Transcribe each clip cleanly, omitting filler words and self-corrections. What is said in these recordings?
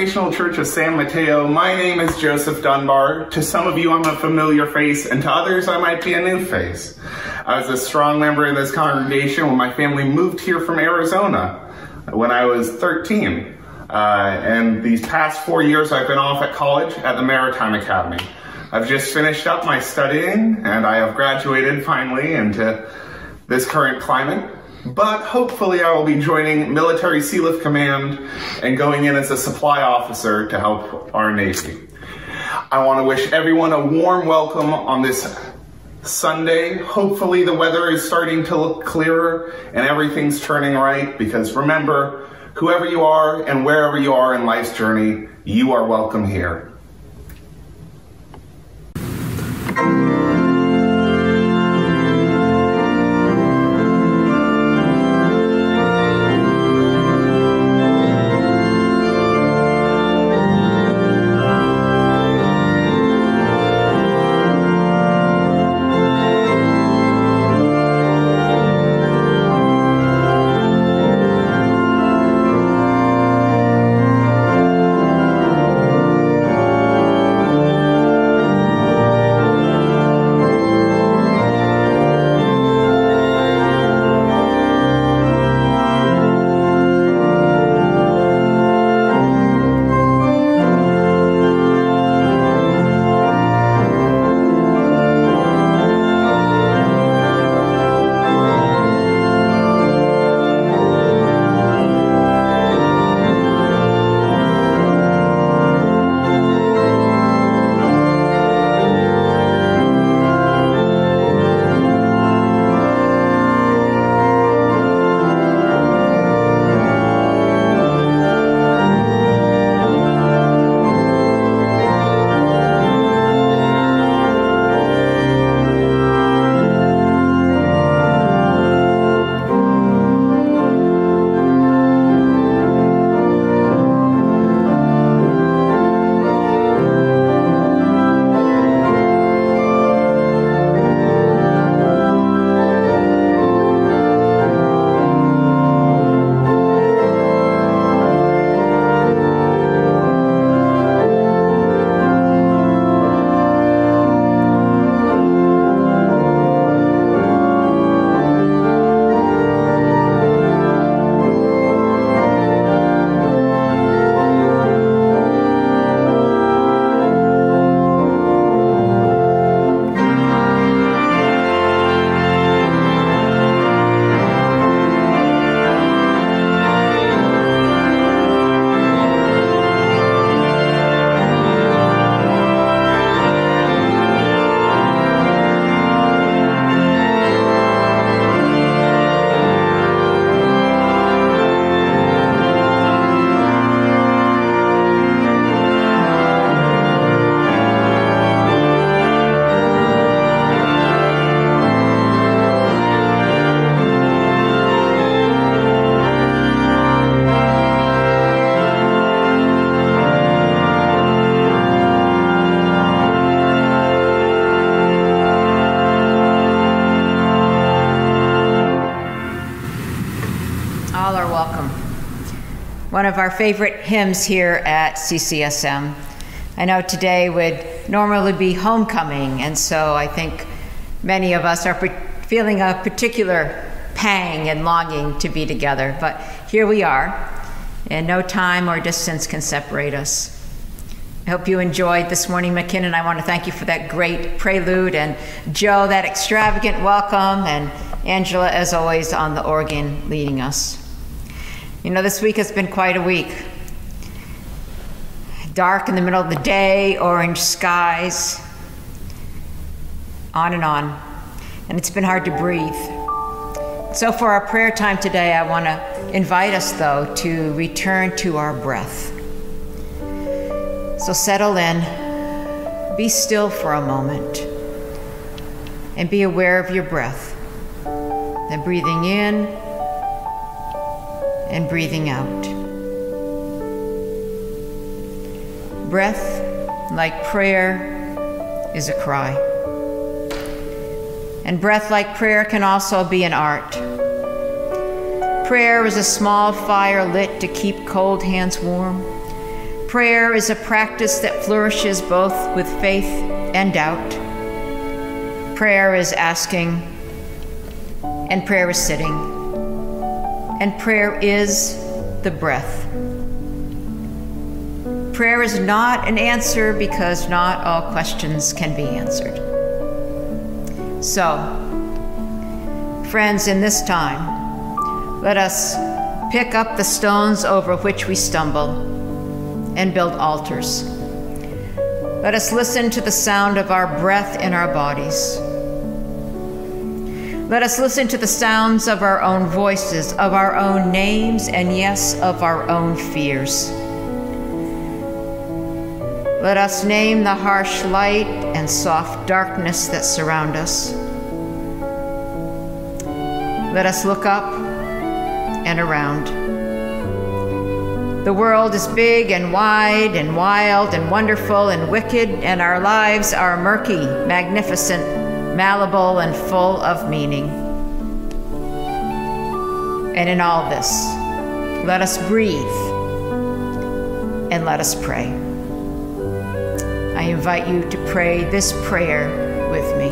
Congregational Church of San Mateo. My name is Joseph Dunbar. To some of you, I'm a familiar face, and to others, I might be a new face. I was a strong member in this congregation when my family moved here from Arizona when I was 13. And these past 4 years, I've been off at college at the Maritime Academy. I've just finished up my studying, and I have graduated finally into this current climate. But hopefully I will be joining Military Sealift Command and going in as a supply officer to help our Navy. I want to wish everyone a warm welcome on this Sunday. Hopefully the weather is starting to look clearer and everything's turning right, because remember, whoever you are and wherever you are in life's journey, you are welcome here. One of our favorite hymns here at CCSM. I know today would normally be homecoming, and so I think many of us are feeling a particular pang and longing to be together, but here we are, and no time or distance can separate us. I hope you enjoyed this morning, McKinnon. I want to thank you for that great prelude, and Joe, that extravagant welcome, and Angela, as always, on the organ leading us. You know, this week has been quite a week. Dark in the middle of the day, orange skies, on, and it's been hard to breathe. So for our prayer time today, I want to invite us, though, to return to our breath. So settle in, be still for a moment, and be aware of your breath. Then breathing in and breathing out. Breath, like prayer, is a cry. And breath, like prayer, can also be an art. Prayer is a small fire lit to keep cold hands warm. Prayer is a practice that flourishes both with faith and doubt. Prayer is asking, and prayer is sitting, and prayer is the breath. Prayer is not an answer because not all questions can be answered. So, friends, in this time, let us pick up the stones over which we stumble and build altars. Let us listen to the sound of our breath in our bodies. Let us listen to the sounds of our own voices, of our own names, and yes, of our own fears. Let us name the harsh light and soft darkness that surround us. Let us look up and around. The world is big and wide and wild and wonderful and wicked, and our lives are murky, magnificent, malleable, and full of meaning. And in all this, let us breathe and let us pray. I invite you to pray this prayer with me.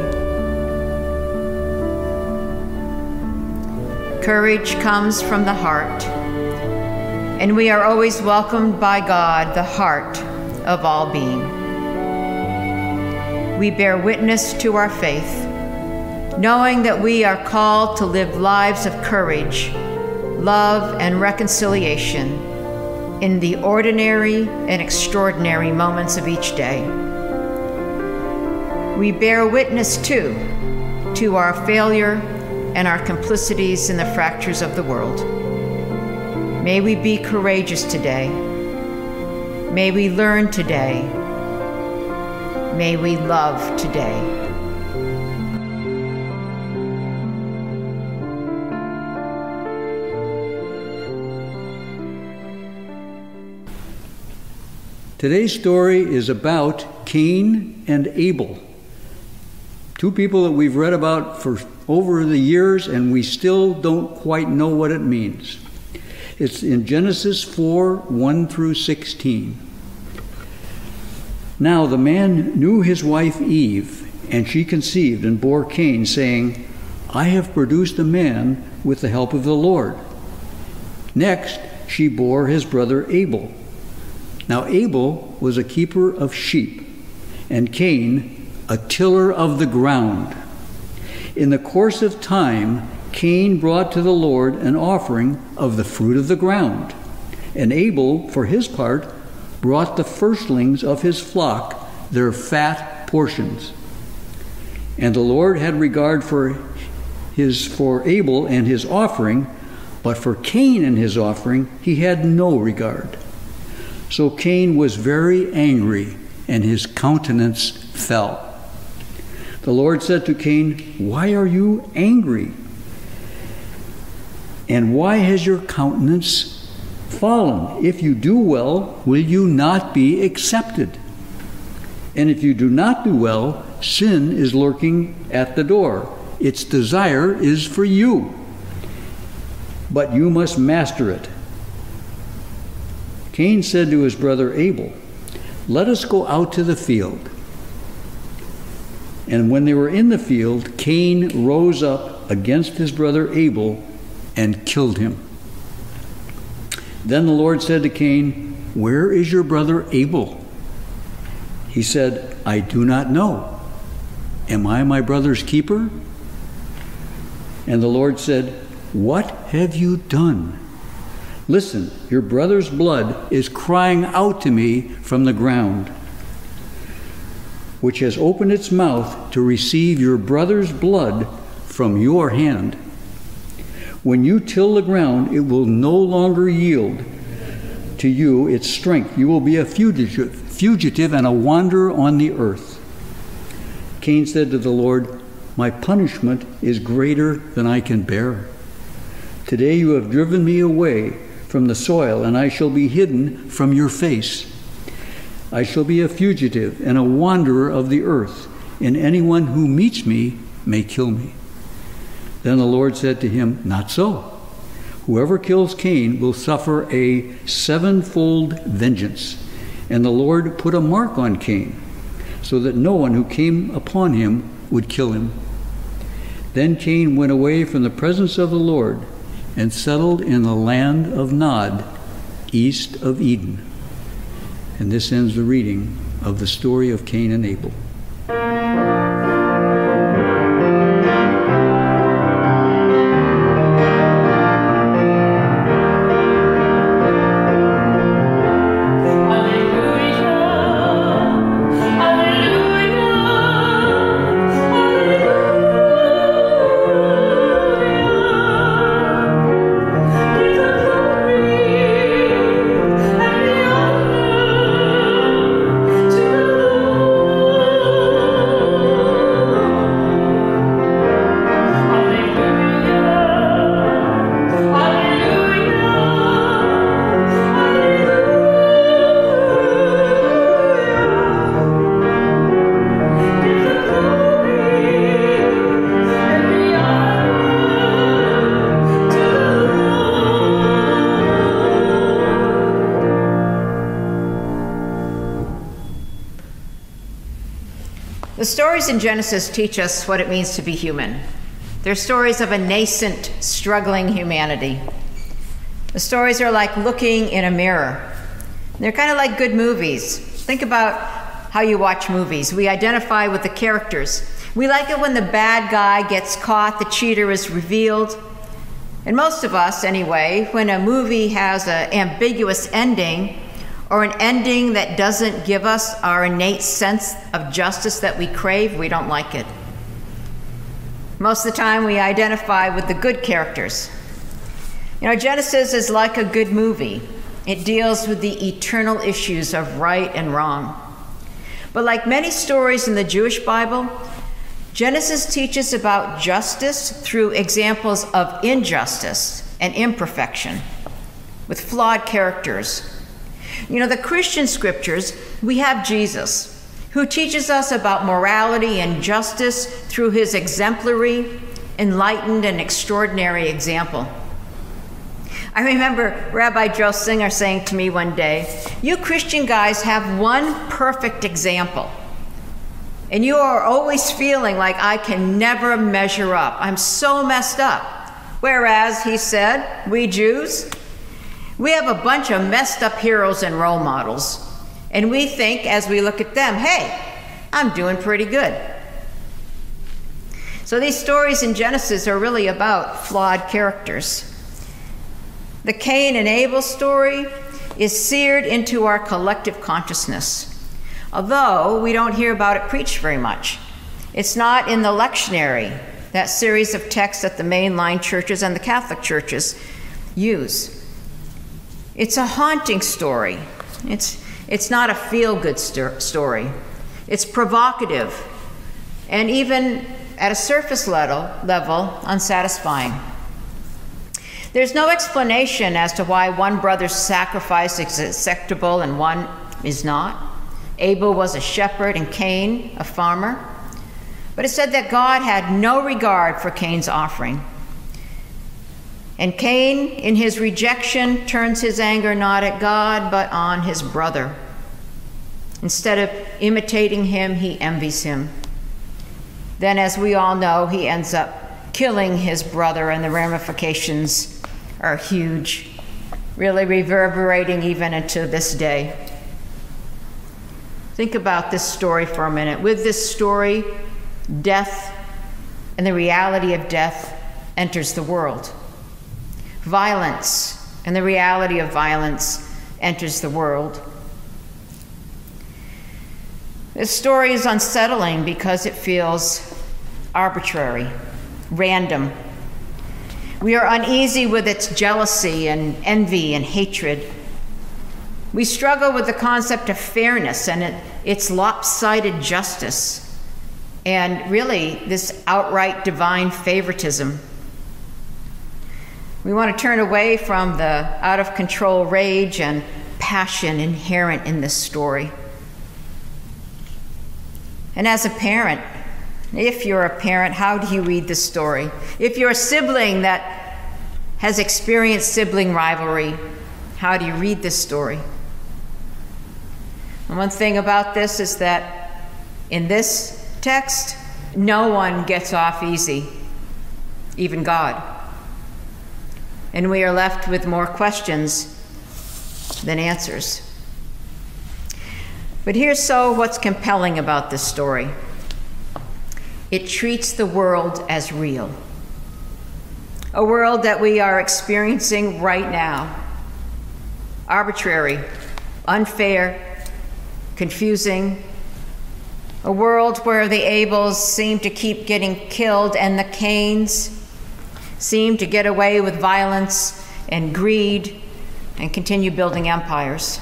Courage comes from the heart, and we are always welcomed by God, the heart of all being. We bear witness to our faith, knowing that we are called to live lives of courage, love, and reconciliation in the ordinary and extraordinary moments of each day. We bear witness, too, to our failure and our complicities in the fractures of the world. May we be courageous today. May we learn today. May we love today. Today's story is about Cain and Abel. Two people that we've read about for over the years, and we still don't quite know what it means. It's in Genesis 4, 1 through 16. Now the man knew his wife Eve, and she conceived and bore Cain, saying, I have produced a man with the help of the Lord. Next, she bore his brother Abel. Now Abel was a keeper of sheep, and Cain a tiller of the ground. In the course of time, Cain brought to the Lord an offering of the fruit of the ground, and Abel, for his part, brought the firstlings of his flock, their fat portions. And the Lord had regard for Abel and his offering, but for Cain and his offering he had no regard. So Cain was very angry, and his countenance fell. The Lord said to Cain, Why are you angry? And why has your countenance fallen? If you do well, will you not be accepted? And if you do not do well, sin is lurking at the door. Its desire is for you, but you must master it. Cain said to his brother Abel, Let us go out to the field. And when they were in the field, Cain rose up against his brother Abel and killed him. Then the Lord said to Cain, Where is your brother Abel? He said, I do not know. Am I my brother's keeper? And the Lord said, What have you done? Listen, your brother's blood is crying out to me from the ground, which has opened its mouth to receive your brother's blood from your hand. When you till the ground, it will no longer yield to you its strength. You will be a fugitive and a wanderer on the earth. Cain said to the Lord, My punishment is greater than I can bear. Today you have driven me away from the soil, and I shall be hidden from your face. I shall be a fugitive and a wanderer of the earth, and anyone who meets me may kill me. Then the Lord said to him, Not so. Whoever kills Cain will suffer a sevenfold vengeance. And the Lord put a mark on Cain, so that no one who came upon him would kill him. Then Cain went away from the presence of the Lord and settled in the land of Nod, east of Eden. And this ends the reading of the story of Cain and Abel. The stories in Genesis teach us what it means to be human. They're stories of a nascent, struggling humanity. The stories are like looking in a mirror. They're kind of like good movies. Think about how you watch movies. We identify with the characters. We like it when the bad guy gets caught, the cheater is revealed. And most of us, anyway, when a movie has an ambiguous ending, or an ending that doesn't give us our innate sense of justice that we crave, we don't like it. Most of the time, we identify with the good characters. You know, Genesis is like a good movie. It deals with the eternal issues of right and wrong. But like many stories in the Jewish Bible, Genesis teaches about justice through examples of injustice and imperfection, with flawed characters. You know, the Christian scriptures, we have Jesus, who teaches us about morality and justice through his exemplary, enlightened, and extraordinary example. I remember Rabbi Joe Singer saying to me one day, "You Christian guys have one perfect example, and you are always feeling like I can never measure up. I'm so messed up." Whereas, he said, we Jews, we have a bunch of messed up heroes and role models, and we think as we look at them, hey, I'm doing pretty good. So these stories in Genesis are really about flawed characters. The Cain and Abel story is seared into our collective consciousness, although we don't hear about it preached very much. It's not in the lectionary, that series of texts that the mainline churches and the Catholic churches use. It's a haunting story. It's not a feel-good story. It's provocative, and even at a surface level, unsatisfying. There's no explanation as to why one brother's sacrifice is acceptable and one is not. Abel was a shepherd and Cain a farmer. But it said that God had no regard for Cain's offering. And Cain, in his rejection, turns his anger not at God, but on his brother. Instead of imitating him, he envies him. Then, as we all know, he ends up killing his brother, and the ramifications are huge, really reverberating even into this day. Think about this story for a minute. With this story, death and the reality of death enters the world. Violence and the reality of violence enters the world. This story is unsettling because it feels arbitrary, random. We are uneasy with its jealousy and envy and hatred. We struggle with the concept of fairness and its lopsided justice, and really this outright divine favoritism. We want to turn away from the out-of-control rage and passion inherent in this story. And as a parent, if you're a parent, how do you read this story? If you're a sibling that has experienced sibling rivalry, how do you read this story? And one thing about this is that in this text, no one gets off easy, even God. And we are left with more questions than answers. But here's what's compelling about this story. It treats the world as real. A world that we are experiencing right now. Arbitrary, unfair, confusing. A world where the Abels seem to keep getting killed and the Cains seem to get away with violence and greed and continue building empires.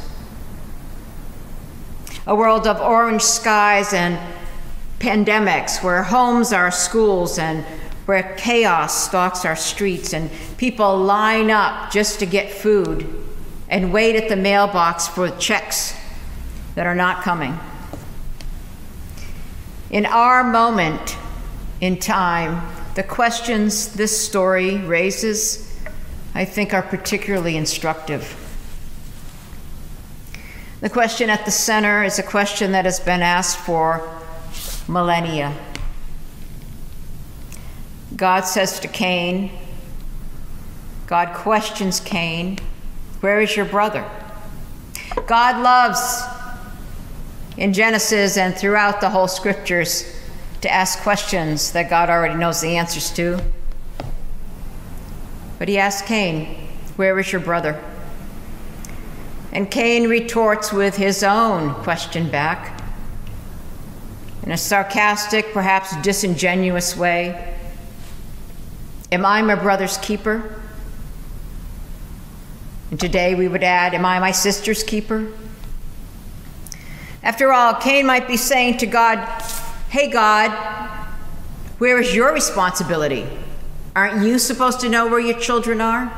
A world of orange skies and pandemics where homes are schools and where chaos stalks our streets and people line up just to get food and wait at the mailbox for checks that are not coming. In our moment in time, the questions this story raises, I think, are particularly instructive. The question at the center is a question that has been asked for millennia. God says to Cain, God questions Cain, where is your brother? God loves, in Genesis and throughout the whole scriptures, to ask questions that God already knows the answers to. But he asks Cain, where is your brother? And Cain retorts with his own question back in a sarcastic, perhaps disingenuous way. Am I my brother's keeper? And today we would add, am I my sister's keeper? After all, Cain might be saying to God, hey God, where is your responsibility? Aren't you supposed to know where your children are?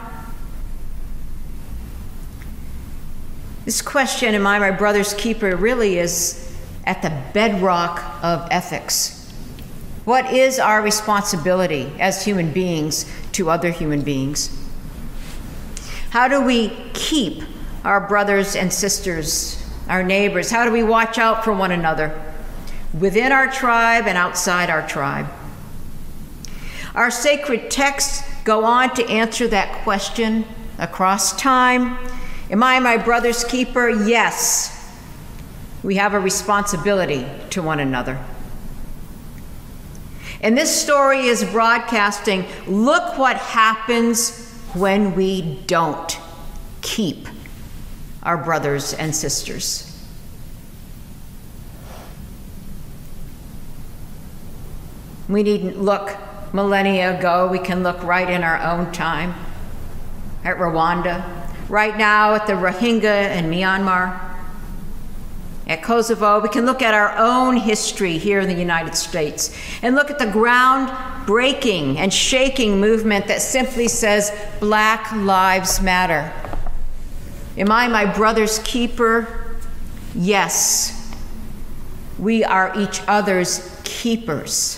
This question, am I my brother's keeper, really is at the bedrock of ethics. What is our responsibility as human beings to other human beings? How do we keep our brothers and sisters, our neighbors? How do we watch out for one another within our tribe and outside our tribe? Our sacred texts go on to answer that question across time. Am I my brother's keeper? Yes. We have a responsibility to one another. And this story is broadcasting, look what happens when we don't keep our brothers and sisters. We needn't look millennia ago. We can look right in our own time at Rwanda, right now at the Rohingya in Myanmar, at Kosovo. We can look at our own history here in the United States and look at the ground-breaking and shaking movement that simply says, Black Lives Matter. Am I my brother's keeper? Yes. We are each other's keepers.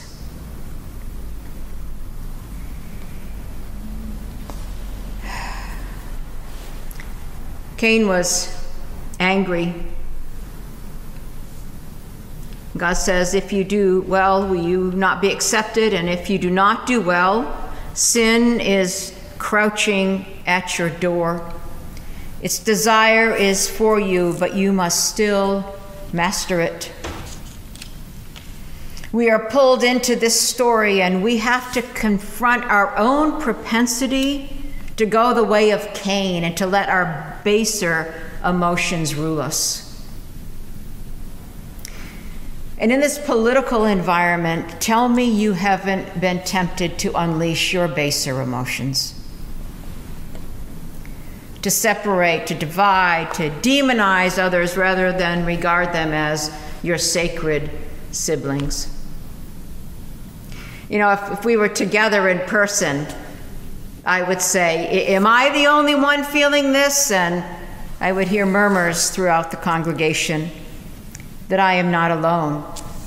Cain was angry. God says, if you do well, will you not be accepted? And if you do not do well, sin is crouching at your door. Its desire is for you, but you must still master it. We are pulled into this story, and we have to confront our own propensity to go the way of Cain and to let our baser emotions rule us. And in this political environment, tell me you haven't been tempted to unleash your baser emotions, to separate, to divide, to demonize others rather than regard them as your sacred siblings. You know, if we were together in person, I would say, am I the only one feeling this? And I would hear murmurs throughout the congregation that I am not alone.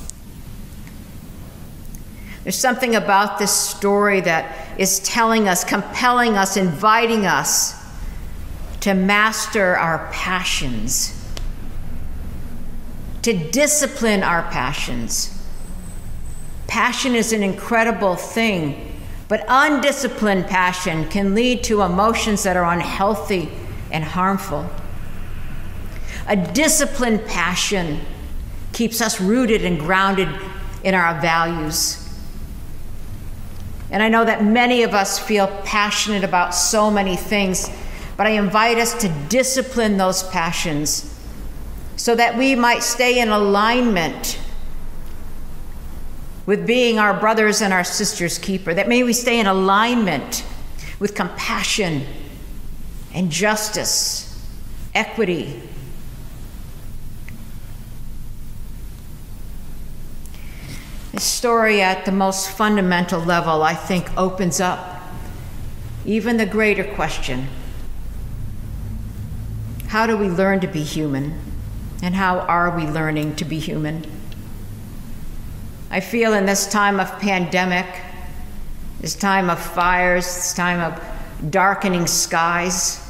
There's something about this story that is telling us, compelling us, inviting us to master our passions to discipline our passions. Passion is an incredible thing, but undisciplined passion can lead to emotions that are unhealthy and harmful. A disciplined passion keeps us rooted and grounded in our values. And I know that many of us feel passionate about so many things, but I invite us to discipline those passions so that we might stay in alignment with being our brothers and our sisters' keeper, that may we stay in alignment with compassion and justice, equity. This story at the most fundamental level, I think, opens up even the greater question. How do we learn to be human? And how are we learning to be human? I feel in this time of pandemic, this time of fires, this time of darkening skies,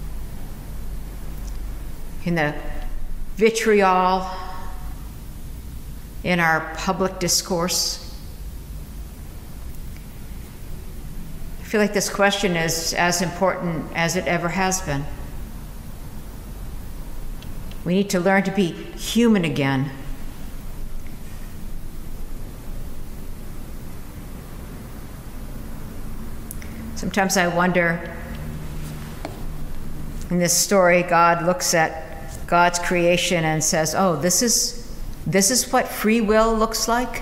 in the vitriol in our public discourse, I feel like this question is as important as it ever has been. We need to learn to be human again. Sometimes I wonder, in this story, God looks at God's creation and says, oh, this is what free will looks like?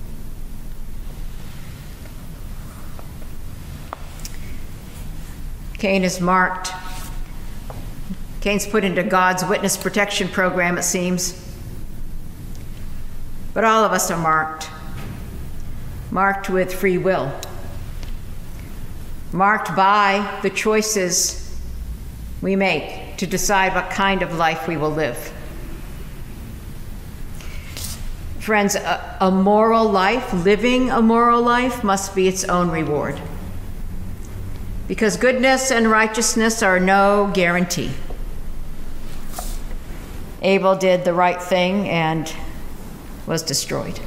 Cain is marked. Cain's put into God's witness protection program, it seems. But all of us are marked with free will, marked by the choices we make to decide what kind of life we will live. Friends, a moral life, living a moral life, must be its own reward, because goodness and righteousness are no guarantee. Abel did the right thing and was destroyed.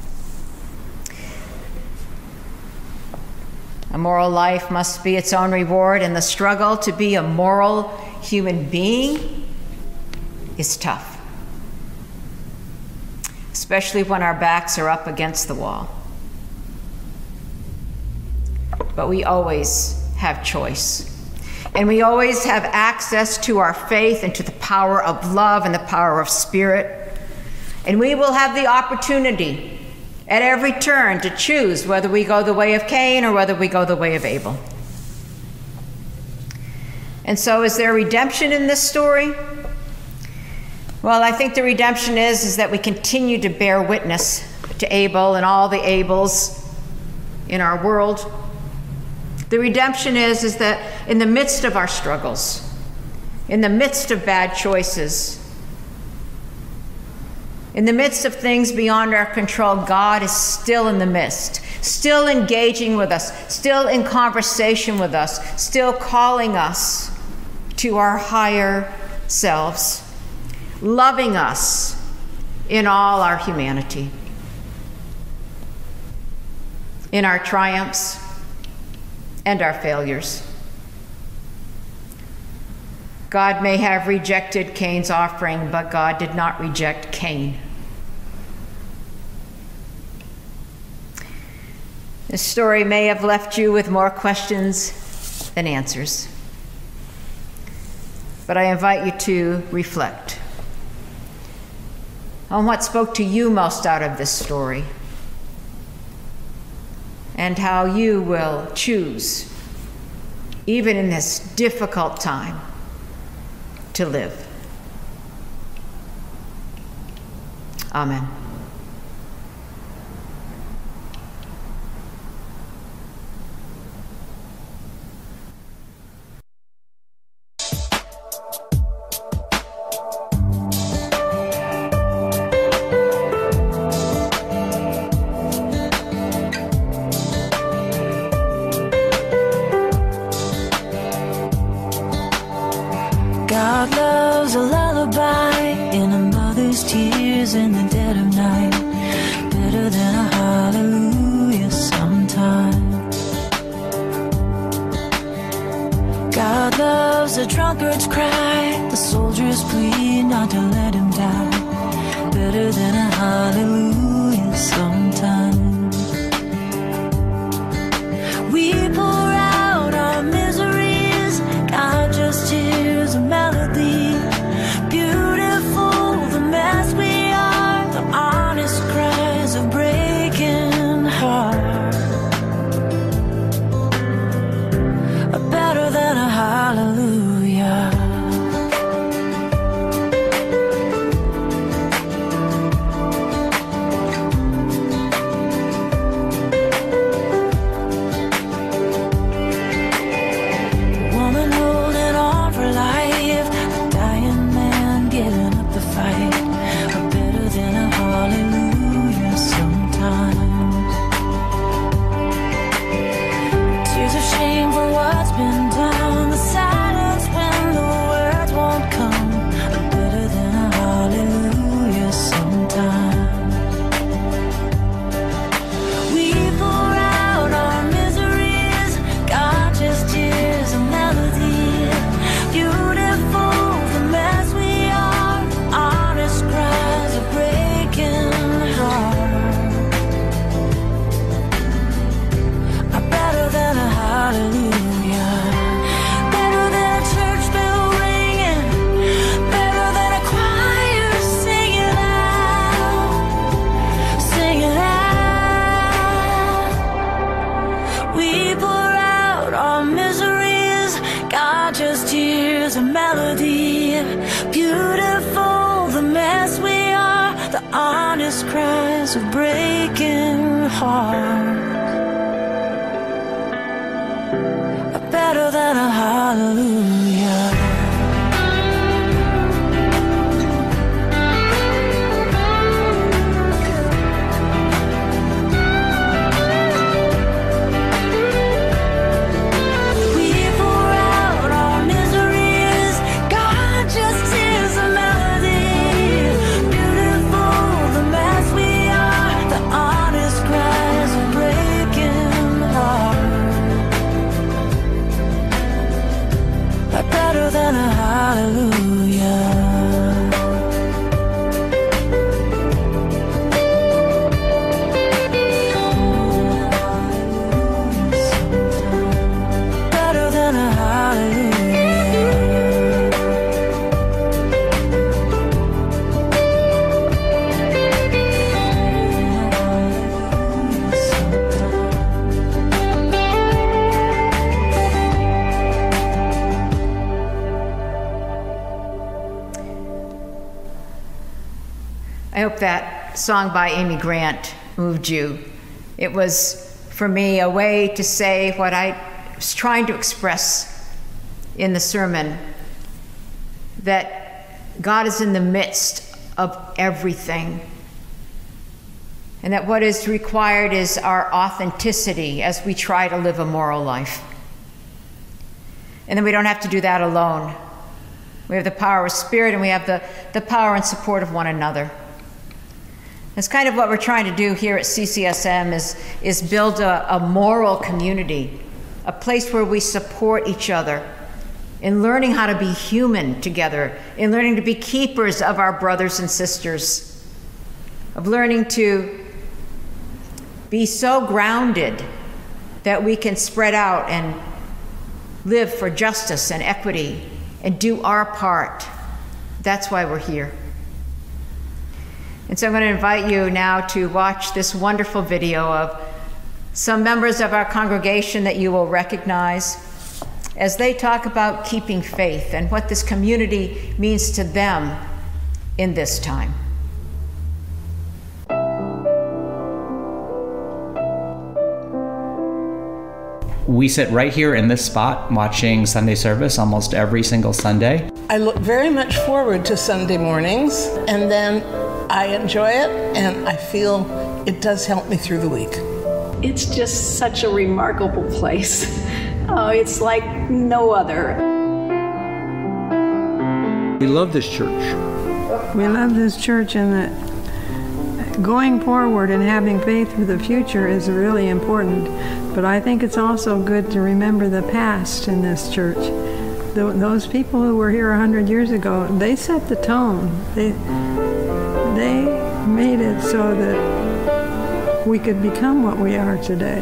A moral life must be its own reward, and the struggle to be a moral human being is tough, especially when our backs are up against the wall. But we always have choice. And we always have access to our faith and to the power of love and the power of spirit. And we will have the opportunity at every turn to choose whether we go the way of Cain or whether we go the way of Abel. And so is there redemption in this story? Well, I think the redemption is that we continue to bear witness to Abel and all the Abels in our world. The redemption is that in the midst of our struggles, in the midst of bad choices, in the midst of things beyond our control, God is still in the midst, still engaging with us, still in conversation with us, still calling us to our higher selves, loving us in all our humanity, in our triumphs and our failures. God may have rejected Cain's offering, but God did not reject Cain. This story may have left you with more questions than answers, but I invite you to reflect on what spoke to you most out of this story, and how you will choose, even in this difficult time, to live. Amen. God loves a lullaby in a mother. mother's tears in the dead of night, better than a hallelujah sometimes. God loves the drunkard's cry, the soldier's plea not to let him die, better than a hallelujah sometimes. We pour out our miseries, God just hears a melody. Beautiful, the mess we are, the honest cries of breaking heart, are better than a hallelujah. Cries of breaking heart are better than a hallelujah. Better than a hallelujah. Better than a hallelujah. I hope that song by Amy Grant moved you. It was, for me, a way to say what I was trying to express in the sermon, that God is in the midst of everything, and that what is required is our authenticity as we try to live a moral life. And then we don't have to do that alone. We have the power of Spirit, and we have the power and support of one another. That's kind of what we're trying to do here at CCSM is build a moral community, a place where we support each other in learning how to be human together, in learning to be keepers of our brothers and sisters, of learning to be so grounded that we can spread out and live for justice and equity and do our part. That's why we're here. And so I'm going to invite you now to watch this wonderful video of some members of our congregation that you will recognize as they talk about keeping faith and what this community means to them in this time. We sit right here in this spot watching Sunday service almost every single Sunday. I look very much forward to Sunday mornings, and then I enjoy it, and I feel it does help me through the week. It's just such a remarkable place. It's like no other. We love this church. We love this church, and that going forward and having faith for the future is really important. But I think it's also good to remember the past in this church. Those people who were here 100 years ago, they set the tone. They made it so that we could become what we are today.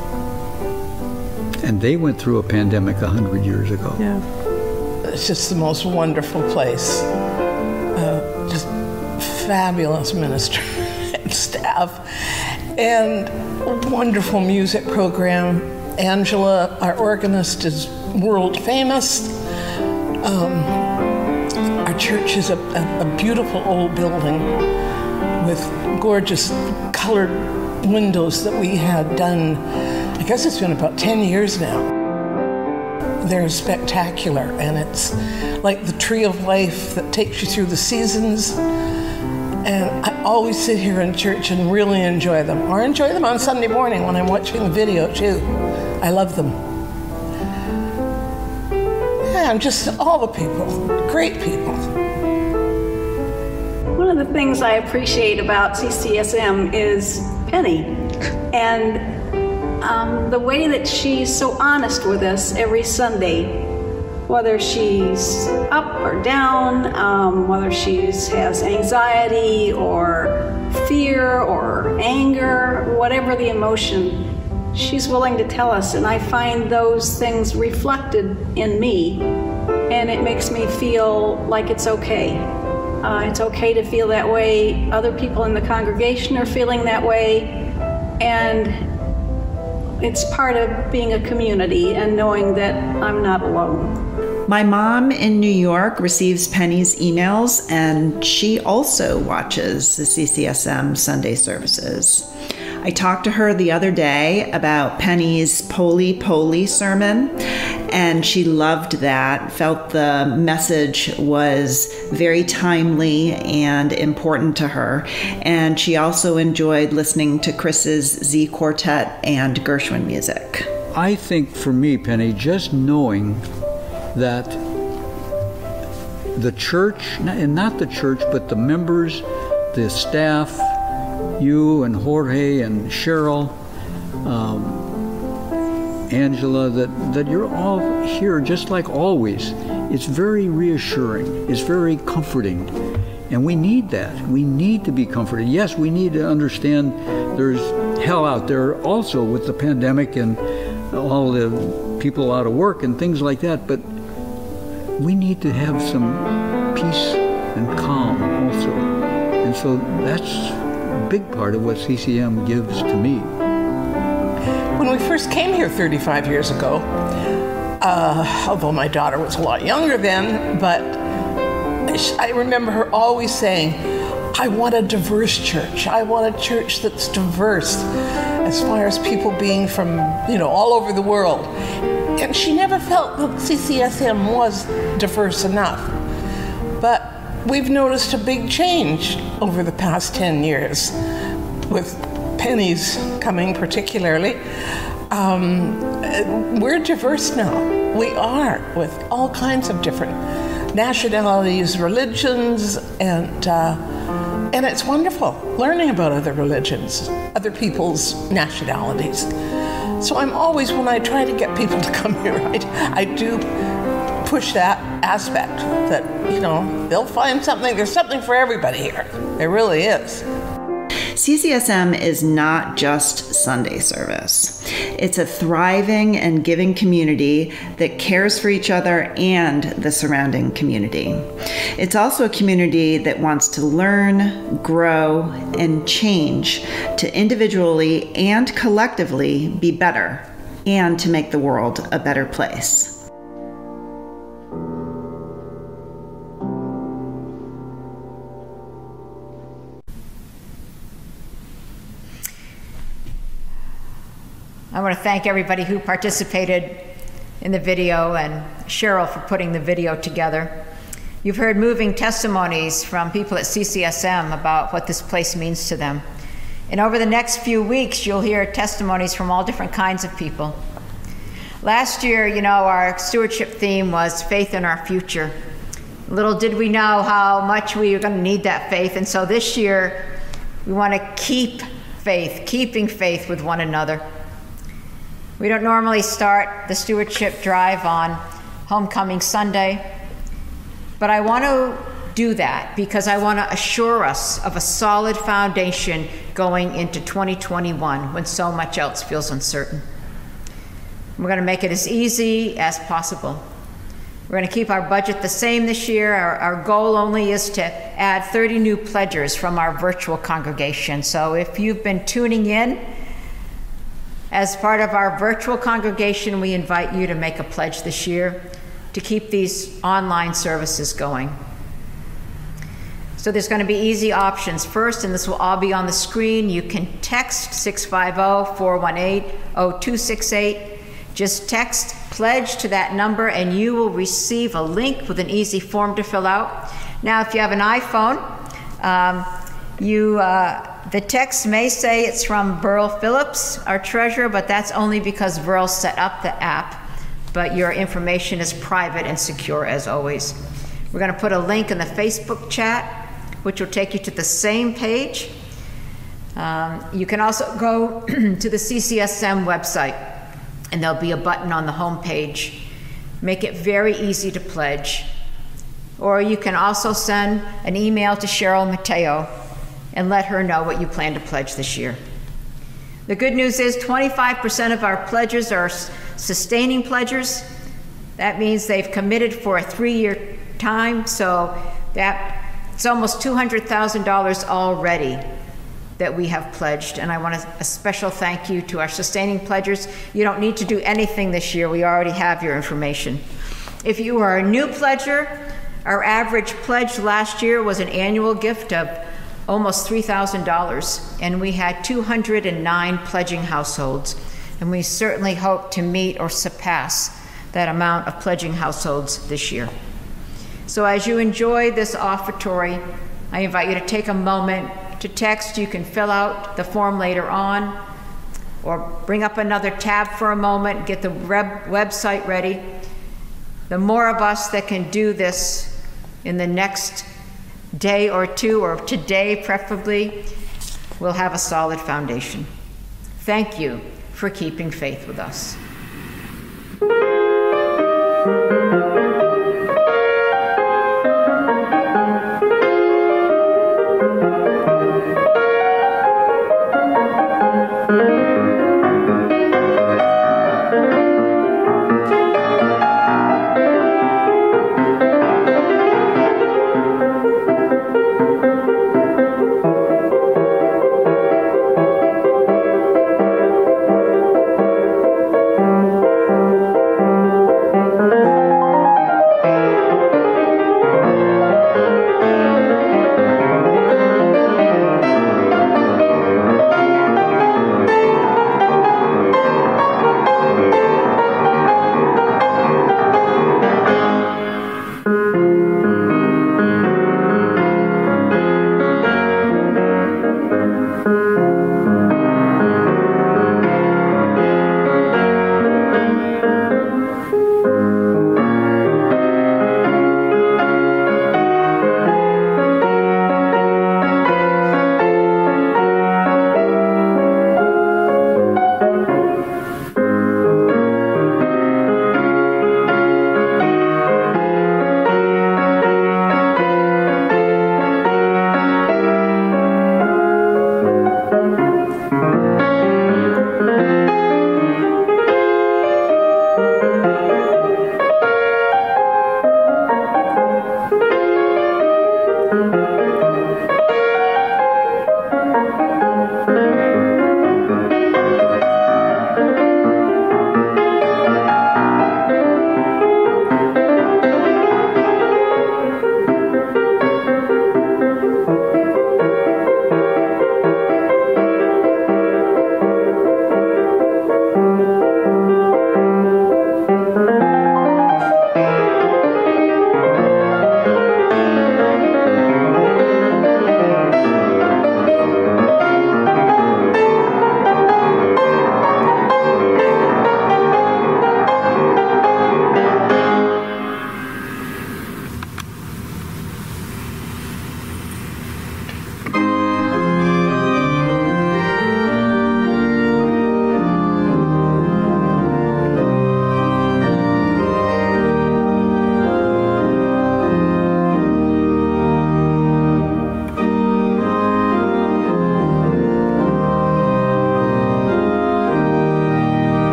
And they went through a pandemic 100 years ago. Yeah. It's just the most wonderful place. Just fabulous ministry and staff, and a wonderful music program. Angela, our organist, is world famous. Our church is a beautiful old building with gorgeous colored windows that we had done, I guess it's been about 10 years now. They're spectacular, and it's like the tree of life that takes you through the seasons. And I always sit here in church and really enjoy them, or enjoy them on Sunday morning when I'm watching the video too. I love them. Yeah, and just all the people, great people. One of the things I appreciate about CCSM is Penny, and the way that she's so honest with us every Sunday, whether she's up or down, whether she has anxiety or fear or anger, whatever the emotion, she's willing to tell us, and I find those things reflected in me, and it makes me feel like it's okay. It's okay to feel that way. Other people in the congregation are feeling that way, and it's part of being a community and knowing that I'm not alone. My mom in New York receives Penny's emails, and she also watches the CCSM Sunday services. I talked to her the other day about Penny's Poly Poly sermon, and she loved that, felt the message was very timely and important to her. And she also enjoyed listening to Chris's Z Quartet and Gershwin music. I think for me, Penny, just knowing that the church, and not the church, but the members, the staff, you and Jorge and Cheryl, Angela, that you're all here just like always. It's very reassuring. It's very comforting. And we need that. We need to be comforted. Yes, we need to understand there's hell out there also with the pandemic and all the people out of work and things like that, but we need to have some peace and calm also. And so that's a big part of what CCM gives to me. When we first came here 35 years ago, although my daughter was a lot younger then, but I remember her always saying, I want a diverse church. I want a church that's diverse as far as people being from, all over the world. And she never felt that CCSM was diverse enough. But we've noticed a big change over the past 10 years, with Penny's coming particularly. We're diverse now. We are, with all kinds of different nationalities, religions, and it's wonderful learning about other religions, other people's nationalities. So I'm always, when I try to get people to come here, I do push that aspect that, they'll find something. There's something for everybody here. There really is. CCSM is not just Sunday service. It's a thriving and giving community that cares for each other and the surrounding community. It's also a community that wants to learn, grow, and change to individually and collectively be better and to make the world a better place. I want to thank everybody who participated in the video and Cheryl for putting the video together. You've heard moving testimonies from people at CCSM about what this place means to them. And over the next few weeks, you'll hear testimonies from all different kinds of people. Last year, our stewardship theme was faith in our future. Little did we know how much we were going to need that faith. And so this year, we want to keep faith, keeping faith with one another. We don't normally start the stewardship drive on Homecoming Sunday, but I want to do that because I want to assure us of a solid foundation going into 2021 when so much else feels uncertain. We're going to make it as easy as possible. We're going to keep our budget the same this year. Our goal only is to add 30 new pledgers from our virtual congregation. So if you've been tuning in as part of our virtual congregation, we invite you to make a pledge this year to keep these online services going. So there's going to be easy options. First, and this will all be on the screen, you can text 650-418-0268. Just text pledge to that number and you will receive a link with an easy form to fill out. Now, if you have an iPhone, the text may say it's from Burl Phillips, our treasurer, but that's only because Burl set up the app. But your information is private and secure as always. We're going to put a link in the Facebook chat, which will take you to the same page. You can also go to the CCSM website, and there'll be a button on the home page. Make it very easy to pledge. Or you can also send an email to Cheryl Mateo and let her know what you plan to pledge this year. The good news is 25% of our pledgers are sustaining pledgers. That means they've committed for a 3-year time, so it's almost $200,000 already that we have pledged. And I want a special thank you to our sustaining pledgers. You don't need to do anything this year. We already have your information. If you are a new pledger, our average pledge last year was an annual gift of almost $3,000, and we had 209 pledging households. And we certainly hope to meet or surpass that amount of pledging households this year. So as you enjoy this offertory, I invite you to take a moment to text. You can fill out the form later on, or bring up another tab for a moment, get the website ready. The more of us that can do this in the next day or two, or today preferably, we'll have a solid foundation. Thank you for keeping faith with us.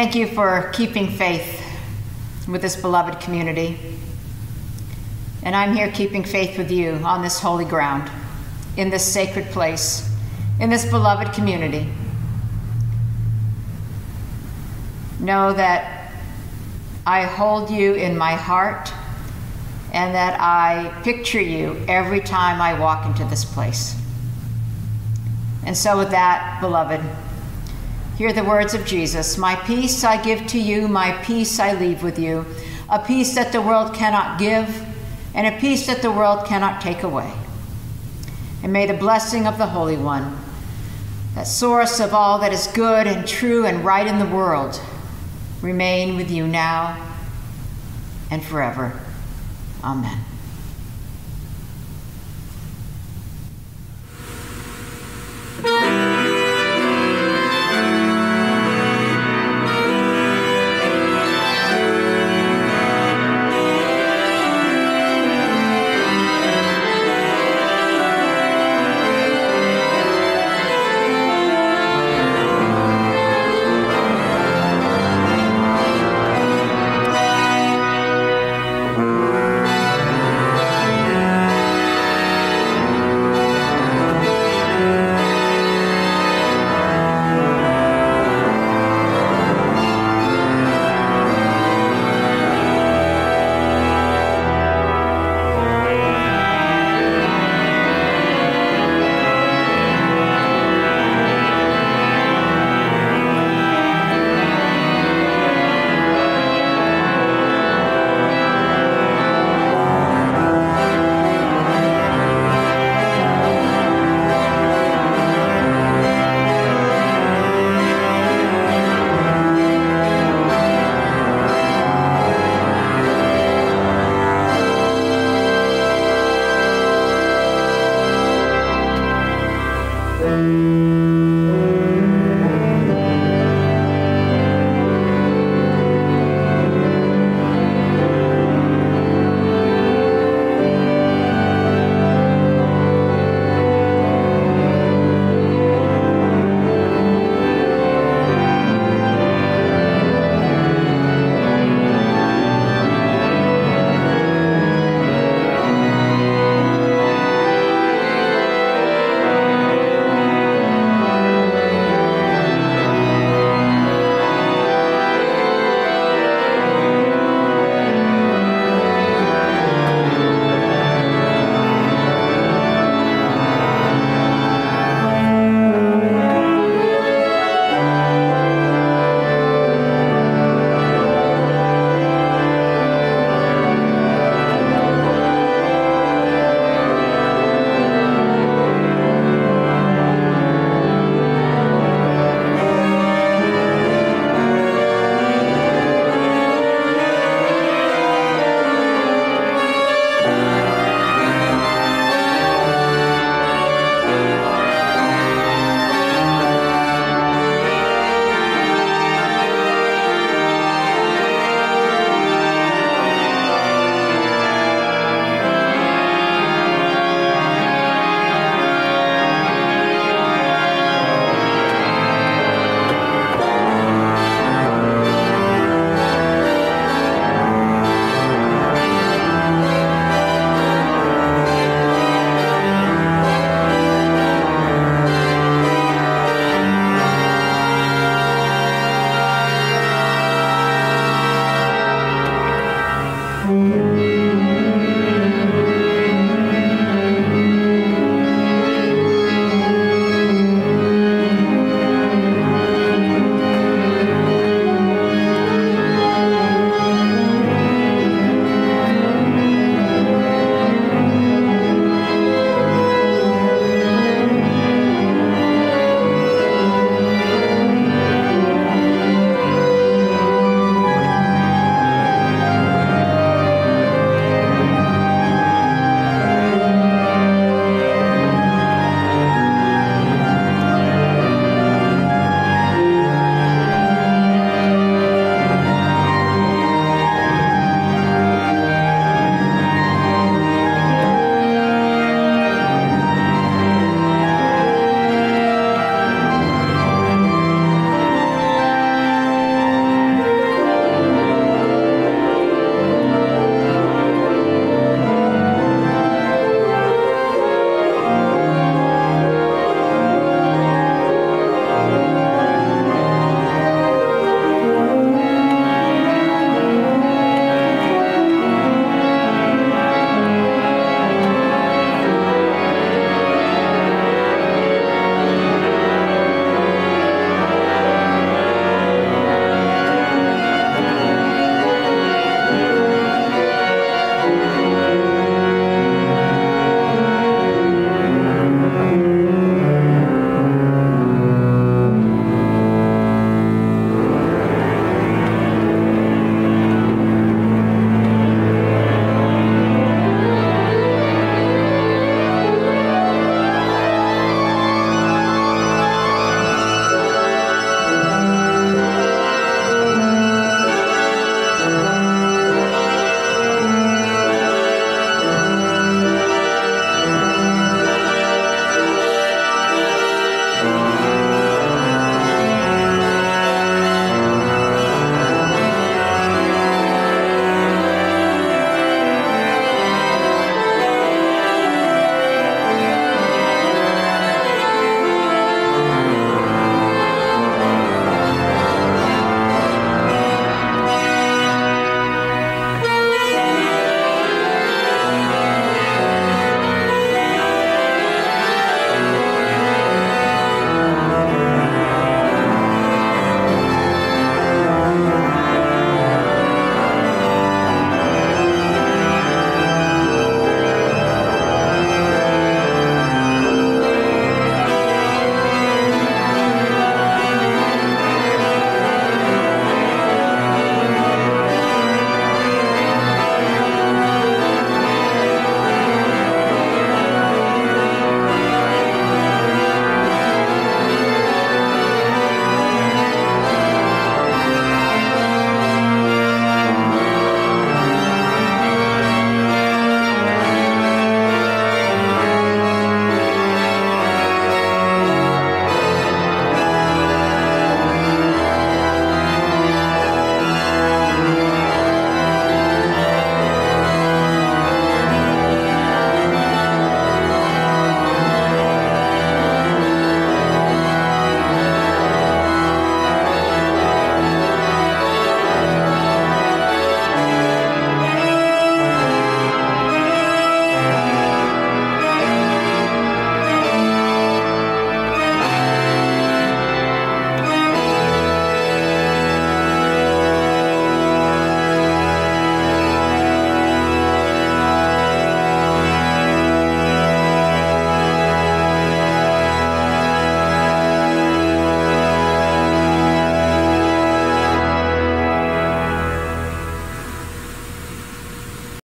Thank you for keeping faith with this beloved community. And I'm here keeping faith with you on this holy ground, in this sacred place, in this beloved community. Know that I hold you in my heart and that I picture you every time I walk into this place. And so with that, beloved, hear the words of Jesus. My peace I give to you, my peace I leave with you, a peace that the world cannot give and a peace that the world cannot take away. And may the blessing of the Holy One, that source of all that is good and true and right in the world, remain with you now and forever. Amen.